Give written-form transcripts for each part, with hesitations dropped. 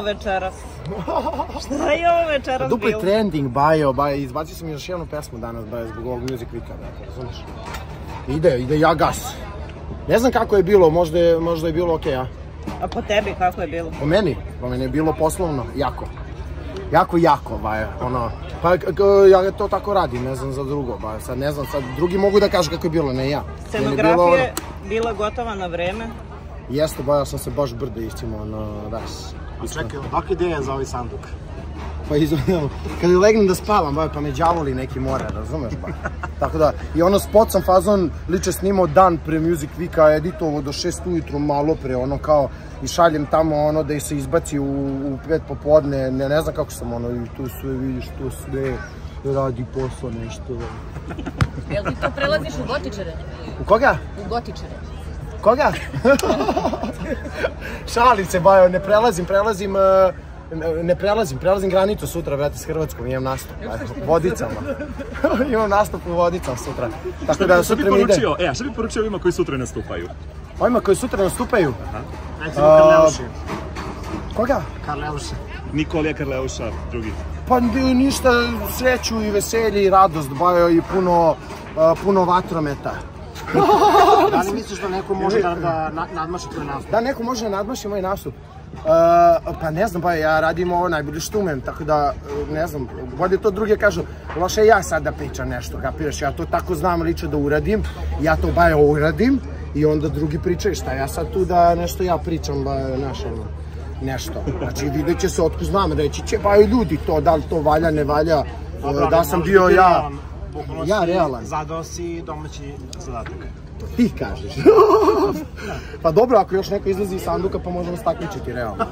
bilo večeras? Šta je ovo večeras bilo? Dupli trending, Bajo, izbacio sam još jednu pesmu danas, Bajo, zbog ovog Music Weeka, razumiješ? Ide ja gas. Ne znam kako je bilo, možda je bilo okej, a? A po tebi kako je bilo? Po meni je bilo poslovno, jako. Jako, Bajo, ono, pa ja to tako radim, ne znam za drugo, Bajo, sad ne znam, sad drugi mogu da kažu kako je bilo, ne ja. Scenografija je bila gotova na vreme? Jeste, Bajo, sam se baš brdo iscimo na ras. Čekaj, odakle ideja za ovaj sanduk? Pa kada legnem da spavam, Bajo, pa me đavoli neki more, razumeš, Bajo? Tako da, i ono spot sam fazon liče snimao dan pre Music Weeka, editovo do 6 ujutru malo pre, ono kao, i šaljem tamo ono da se izbaci u 5 popodne, ne znam kako sam ono, i tu sve vidiš, tu sve radi posao nešto. Jel ti to prelaziš u gotičare? U koga? U gotičare. Koga? Šalim se, Bajo, ne prelazim granicu sutra, brate, s Hrvatskom, imam nastup, Vodicama. Imam nastup u Vodicama sutra. Tako da sutra mi ide. A šta bi poručio ovima koji sutra nastupaju? Ovima koji sutra nastupaju? Recimo Karleuši. Koga? Karleuši. Nikolija Karleuša, drugi. Pa ništa, sreću i veselje i radost, Bajo, i puno vatrometa. Da li misliš da neko može da nadmaši tvoj nastup? Da, neko može da nadmaši moj nastup. Pa ne znam, Bajo, ja radim ovo najbolje što umem, tako da, ne znam, bolje to drugi kažu, loše ja sad da pričam nešto, kapiraš, ja to tako znam lično da uradim, ja to, Bajo, uradim, i onda drugi pričaju šta ja sad tu da nešto ja pričam, Bajo, nešto. Znači, vidjet će se otko znam, reći će, Bajo, ljudi to, da li to valja, ne valja, da sam bio ja realan. Zadao si domaći zadatak. Ti kažeš. Pa dobro, ako još neko izlazi iz sanduka, pa možemo se takmičiti, realno.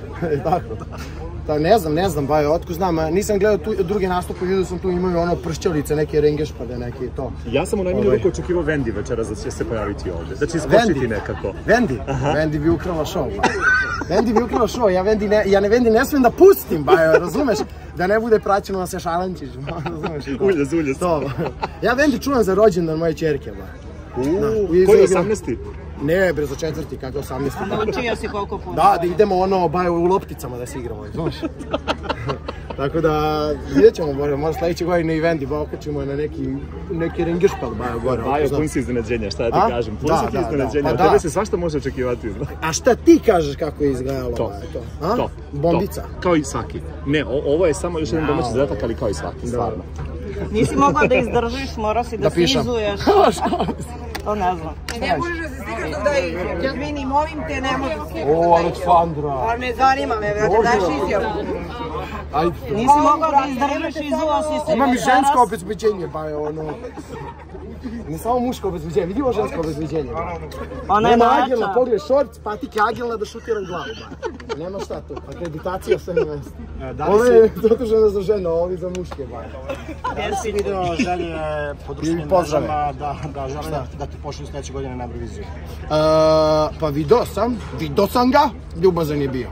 Tako. Ne znam, Bajo, otko znam, nisam gledao druge nastupe, vidio sam tu imaju ono pršćalice, neke rengešpade, neke to. Ja sam u najmanju ruku očekivao Vendi večeras da će se pojaviti ovde, da će iskočiti nekako. Vendi bi ukrala show, Bajo. Ja Vendi ne smijem da pustim, Bajo, razumeš? Da ne bude praćeno da se šalančiš, razumeš? Uljas. Ja Vendi čuvam za rođendan moje čerke, Bajo. Koji je 18? Ne, bre, za 4. kako 18. Naučio si koliko puno. Da idemo ono, Bajo, u lopticama da se igramo, znaš. Tako da, vidjet ćemo, Bajo, možda sledeće godine i Vendi, Bajo, okačimo na neki rengešpal, Bajo, gore. Bajo, pun si iznenađenja, šta ja ti kažem, pun si iznenađenja, od tebe se svašta može očekivati. A šta ti kažeš kako je izgledalo, Bajo, to? Bombica? Kao i svaki. Ne, ovo je samo još jedan domaći zadatak, ali kao i svaki, stvarno. Nisi mogla da izdržiš, morao si da slizuješ. To ne znam. Ne možeš da se stigaš dok da izjavim. Jasmini, molim te, ne možeš da stigaš. O, Aleksandra. Ali me zanima, brate, daš izjavu. Nisi mogla da izdržiš, izuo si se. Imam i žensko obezbeđenje, Bajo, ono. Ne samo muško obezbeđenje, vidi ovo žensko obezbeđenje. Ona je Nema mača. Agilna, pogledaj, šorc, patike Agilna da šutiram glavu, Bajo. Nema šta to, akreditacija sve na mestu. Ovo je zaduženo za žene, ovi za muške, Bajo. Da li si video želje po društvenim mrežama da žele da ti pošli sledeće godine na Euroviziju? Pa video sam ga, ljubazan je bio.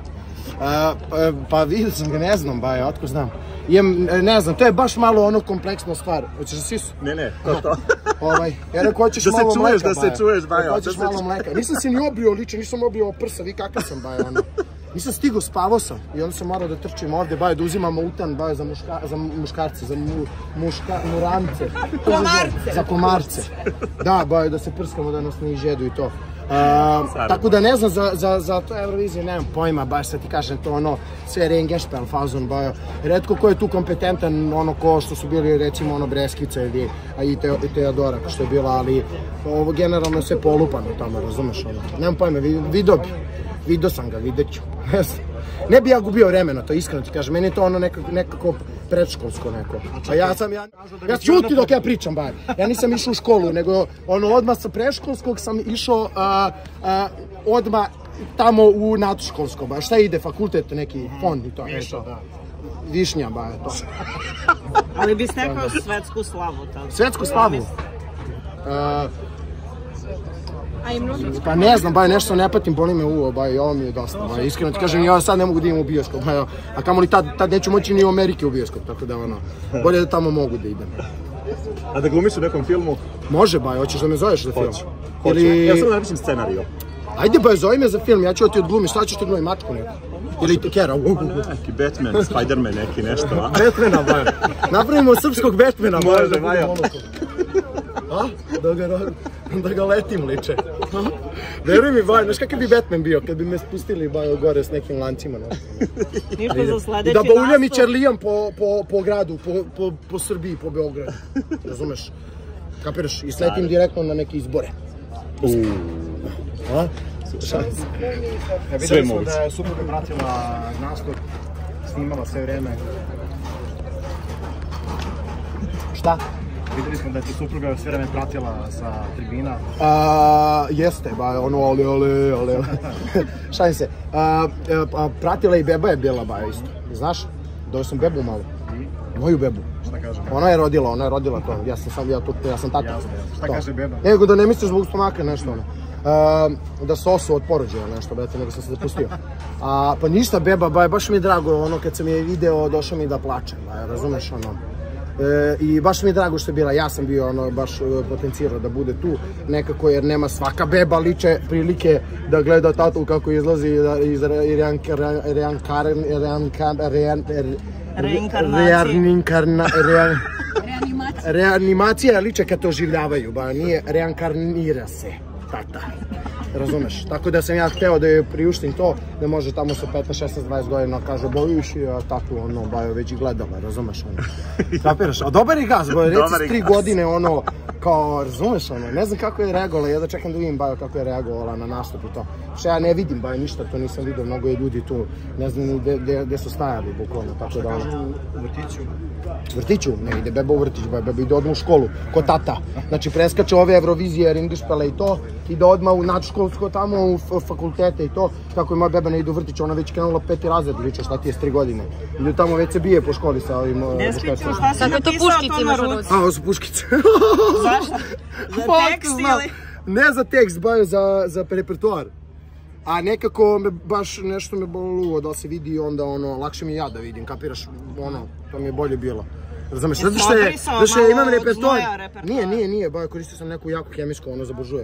Pa vidio sam ga, ne znam, Bajo, otko znam. Ne znam, to je baš malo ono kompleksna stvar. Hoćeš da sisu? Ne, to. Ja rekao, hoćeš malo mleka, Da se čuješ, Bajo. Hoćeš malo mleka. Nisam se ni obrio lično, nisam obrio prsa, vi kakav sam, Bajo, ono. Nisam stigao, spavao sam i onda sam morao da trčim ovde, Bajo, da uzimam utan, Bajo, za muškarce, za murance. Komarce. Za komarce. Da, Bajo, da se prskamo, da nas ne izjedu i to. Tako da ne znam, za to Eurovizije nemam pojma, baš sad ti kažem to ono, sve rengešpel fazon, Bajo. Redko ko je tu kompetentan, ono ko što su bili recimo ono Breskica i Teodora što je bila, ali ovo generalno je sve polupano tamo, razumeš ono. Nemam pojma, vidio sam ga, vidjet ću. Ne bi ja gubio vremena, to iskreno ti kažem, meni je to ono nekako predškolsko neko. A ja ćuti dok ja pričam, Bajo. Ja nisam išao u školu, nego ono odmah sa predškolskog sam išao odmah tamo u nadškolsko, Bajo. Šta ide, fakultet, neki fond i to nešto. Višnja, Bajo, to. Ali bi stekao svetsku slavu tada. Svetsku slavu? Pa ne znam, Bajo, nešto ne patim, boli me uvo, Bajo, i ovo mi je dosta, Bajo, iskreno ti kažem, ja sad ne mogu da idem u bioskop, Bajo, a kamoli tad neću moći ni u Amerike u bioskop, tako da ono, bolje da tamo mogu da idem. A da glumiš u nekom filmu? Može, Bajo, hoćeš da me zoveš za film? Hoću, ja samo napišem scenariju. Ajde, Bajo, zovi me za film, ja ću da ti odglumim, šta ćeš ti glumim, mačku neku? Ili Kera. Neki Batman, Spider-Man, neki nešto. Batmana, bajo. Napravimo srpskog Batmana, bajo. Može, bajo. A? Da ga letim liče. Veruj mi, bajo, znaš kakav bi Batman bio kad bi me spustili, bajo, gore s nekim lancima. Ništa za sledeći nastup. Da bauljam i Čerlijam po gradu, po Srbiji, po Beogradu. Razumeš? Kapiraš? I sletim direktno na neke izbore. A? Videli smo da je supruga pratila nastup, snimala sve vreme. Šta? Videli smo da je ti supruga sve vreme pratila sa tribina. Jeste, ba, ono, ale. Šalim se. Pratila i beba je bila, ba, isto. Znaš? Dao sam bebu malo. Moju bebu. Šta kaže? Ona je rodila to. Ja sam tata. Šta kaže beba? Nego da ne misliš zbog stomaka nešto, ono. Da sosu od porođaja nešto, brate, nego sam se zapustio. Pa ništa, beba, baš mi je drago, ono, kad sam je video, došao mi da plače, razumeš, ono. I baš mi je drago što je bila, ja sam bio, ono, baš potencirao da bude tu, nekako, jer nema svaka beba liče prilike da gleda tatu kako izlazi iz reanimacija liče kad to oživljavaju, ba, nije reinkarnira se. Tata, razumeš? Tako da sam ja hteo da joj priuštim to, da može tamo sa 15, 16, 20 godina kaže bojuš i tatu, ono, bajo već i gledala, razumeš, ono. Kapiraš? A dobar je gaz, bajo, reci 3 godine, ono, kao, razumeš, ono, ne znam kako je reagovala, ja da čekam da vidim, bajo, kako je reagovala na nastup i to. Što ja ne vidim, bajo, ništa, to nisam vidio, mnogo je ljudi tu, ne znam gde su stajali, bukvalno, tako da, ono. Šta kažu u vrtiću? Vrtiću? Ne ide beba u vrtić, beba ide odmah u školu, ko tata. Znači, preskače ove Eurovizije, Ringišpele i to, ide odmah u nadškolsko tamo, u fakultete i to. Kako je moja beba ne ide u vrtić, ona već krenula 5. razred, liče, šta ti je s 3 godine. Ide tamo, već se bije po školi sa ovim muškarcima. Šta si napisao to na ruci? Ovo su puškice. Zašto? Za tekst ili? Ne za tekst, bajo za repertoar. A nekako me baš nešto me bolilo da se vidi i onda ono, lakše mi ja da vidim, kapiraš, ono, to mi je bolje bilo. Razumeš, zato što imam repertoar. Nije, bajo, koristio sam neku jako hemijsku, ono, za buržuje.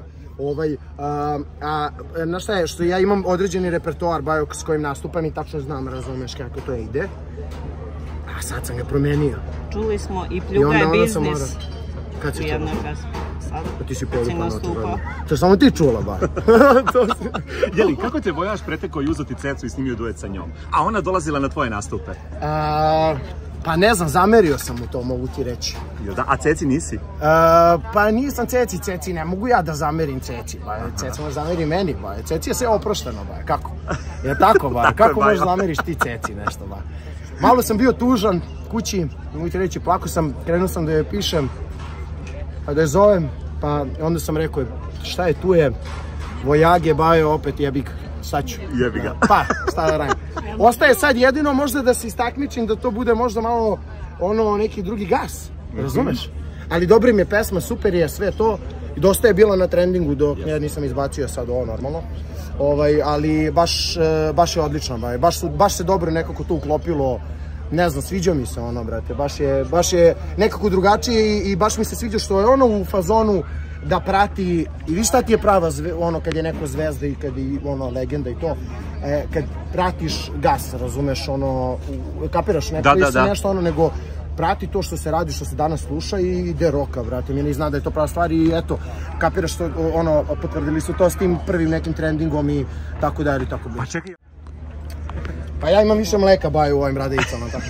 Znaš šta je, što ja imam određeni repertoar, bajo, s kojim nastupam i tačno znam, razumeš kako to ide. A sad sam ga promenio. Čuli smo i Pljuga je biznis. Kad si čula? Ti si kad si nastupao. To samo ti čula, ba. Jeli, kako te Vojaž pretekao i uzeti Cecu i snimio duet sa njom? A ona dolazila na tvoje nastupe? Pa ne znam, zamerio sam mu to, mogu ti reći. A Ceci nisi? Pa nisam Ceci, ne mogu ja da zamerim Ceci, ba. Ceca može zameri meni, ba. Ceci je sve oprošteno, ba. Kako? Je tako, ba. Kako možeš zameriš ti Ceci nešto, ba? Malo sam bio tužan kući, mogu ti reći, plako sam, krenuo sam da joj pišem, pa da je zovem, pa onda sam rekao, šta je tu je, Vojage, bajo, opet jebik, sad ću. Jebi ga. Pa, šta da radim. Ostaje sad jedino možda da se istakmičim, da to bude možda malo, ono, neki drugi gas, razumeš? Ali dobra im je pesma, super je sve to, i dosta je bila na trendingu dok ja nisam izbacio sad ovo normalno. Ali baš je odlično, baš se dobro nekako to uklopilo. Ne znam, sviđa mi se ono, brate, baš je nekako drugačije i baš mi se sviđa što je ono u fazonu da prati, i vi šta ti je prava, ono, kad je neko zvezda i kad je ono legenda i to, kad pratiš gas, razumeš, ono, kapiraš, ne pravi se nešto ono, nego prati to što se radi, što se danas sluša i ide roka, brate, mi ne zna da je to prava stvar i eto, kapiraš što, ono, potvrdili su to s tim prvim nekim trendingom i tako da ili tako bilo. Pa čekaj. Pa ja imam više mleka, baju, u ovim radijicama, tako.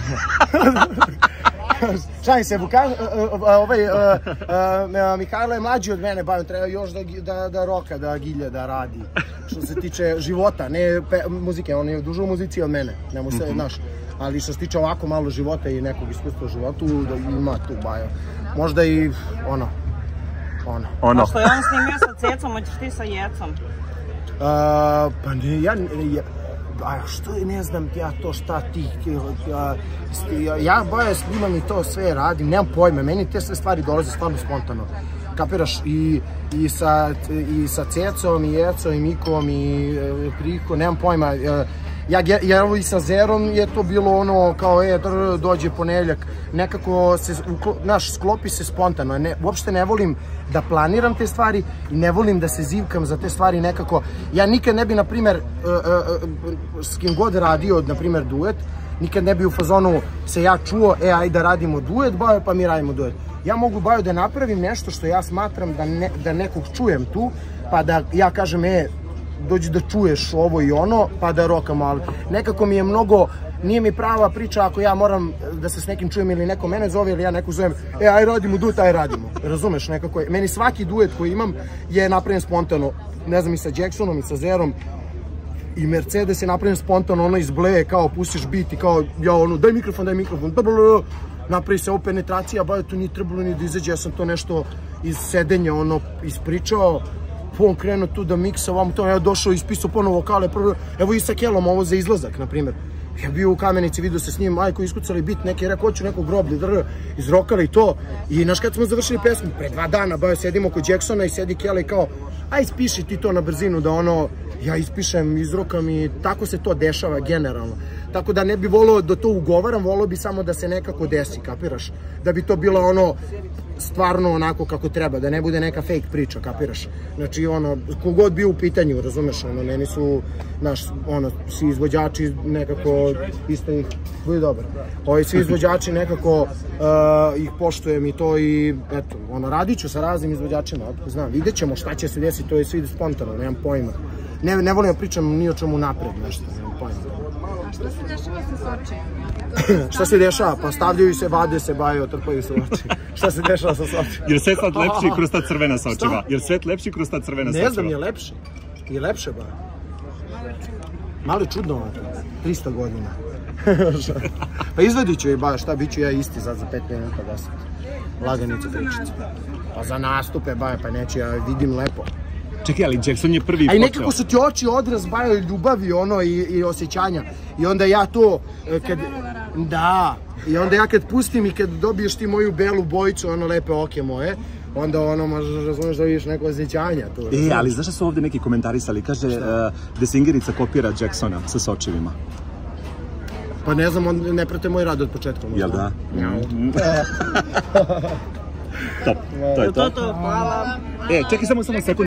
Šalim se, Mihajlo je mlađi od mene, baju, treba još da roka, da gilja, da radi. Što se tiče života, ne muzike, on je duže u muzici od mene, ne mu se, znaš. Ali što se tiče ovako malo života i nekog iskustva u životu, da ima tu, baju. Možda i, ono. A što je on snimio sa Cecom, hoćeš ti sa Jecom? Pa ne, što ne znam ja to šta ti, ja bajo snimam i to sve radim, nemam pojma, meni te sve stvari dolaze stvarno spontano, kapiraš, i sa Cecom, i Jecom, i Mikom, i Priko, nemam pojma, Jer ovo i sa Zerom je to bilo ono kao dođe ponedjeljak, nekako se, znaš, sklopi se spontano. Uopšte ne volim da planiram te stvari i ne volim da se zivkam za te stvari nekako. Ja nikad ne bi, na primer, s kim god radio, na primer, duet, nikad ne bi u fazonu se ja čuo, ajde da radimo duet, Bajo, pa mi radimo duet. Ja mogu, Bajo, da napravim nešto što ja smatram da nekog čujem tu, pa da ja kažem, dođi da čuješ ovo i ono, pa da rokamo, ali nekako mi je mnogo, nije mi prava priča ako ja moram da se s nekim čujem ili neko mene zove ili ja nekog zovem, aj radimo duet, aj radimo, razumeš, nekako, meni svaki duet koji imam je napravljen spontano, ne znam, i sa Jacksonom i sa Zerom, i Mercedes je napravljen spontano, ono izbleje, kao pustiš beat i kao, ja ono, daj mikrofon, napravi se ovo penetracija, Bajo, to nije trebalo ni da izađe, ja sam to nešto iz sedenja, ono, ispričao, on krenuo tu da miksa, ovam to, ja došao, ispisao ponovo vokale, evo i sa Kelom, ovo za izlazak, na primjer. Ja bio u Kamenici, vidio se s njim, koji iskucali bit, neki rekao, hoću nekog groblje, izrokali i to. I znaš kad smo završili pesmu, pre 2 dana, Bajo, sedimo kod Jacksona i sedi Kela i kao, ispiši ti to na brzinu, da ono, ja ispišem, izrokam i tako se to dešava generalno. Tako da ne bi volio da to ugovaram, volio bi samo da se nekako desi, kapiraš? Da bi to bilo ono, stvarno onako kako treba, da ne bude neka fake priča, kapiraš? Znači, ono, kogod bio u pitanju, razumeš, ono, meni su, znaš, ono, svi izvođači nekako, isto ih, bude dobar, svi izvođači nekako ih poštujem i to i, eto, ono, radit ću sa raznim izvođačima, znam, vidjet ćemo šta će se desiti, to je svi spontano, nemam pojma. Ne volim da pričam ni o čemu napred, nešto, nemam pojma. A šta se dešava sa Sočijem? Šta se dešava? Pa stavljaju se, vade se, Bajo, trpaju se oči. Šta se dešava sa Sočijem? Jer svet sad lepši kroz ta crvena sočiva? Jer svet lepši kroz ta crvena sočiva? Ne znam, je lepše. Je lepše, Bajo. Malo je čudno ovo, 300 godina. Pa izvedit ću je, Bajo, šta, bit ću ja isti za 5 minuta, 10. Laganicu pričicu. Pa za nastupe, Bajo, pa neću, ja vidim lepo. Čekaj, ali Jackson je prvi počeo. A i nekako su ti oči odraz, Bajo, ljubavi, ono, i osjećanja. I onda ja to, da, i onda ja kad pustim i kad dobiješ ti moju belu bojicu, ono, lepe oke moje, onda ono, možeš, razumeš, da vidiš neko osjećanja tu. Ali znaš da su ovde neki komentarisali, kaže da Singerica kopira Jacksona sa sočivima. Pa ne znam, on ne prate moj rad od početka. Jel da? Top, to je to. Hvala. Čekaj samo sekund.